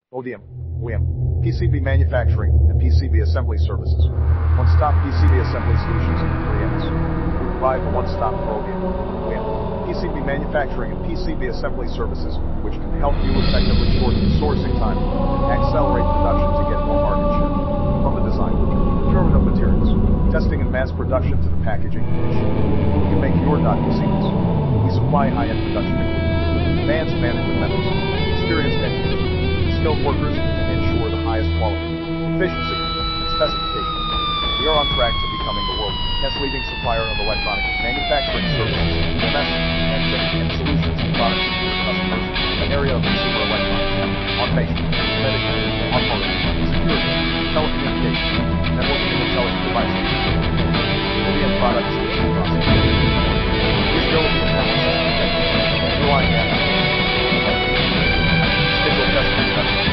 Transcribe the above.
ODM, OEM, PCB manufacturing, and PCB assembly services. One-stop PCB assembly solutions in 3Ms. We provide the one-stop for ODM, OEM, PCB manufacturing, and PCB assembly services, which can help you effectively shorten sourcing time and accelerate production to get more market share. From the design, procurement of materials, testing and mass production to the packaging and shipping, we can make your seamless. We supply high-end production equipment, advanced management methods, experienced engineers, skilled workers to ensure the highest quality, efficiency, and specifications. We are on track to becoming the world's leading supplier of electronic manufacturing services, EMS, and solutions and products to your customers in the area of consumer electronics, automation, medical, automotive, security, telecommunications, networking and intelligent devices, OEM products, and processes. Usability analysis, underlying analysis, schedule testing,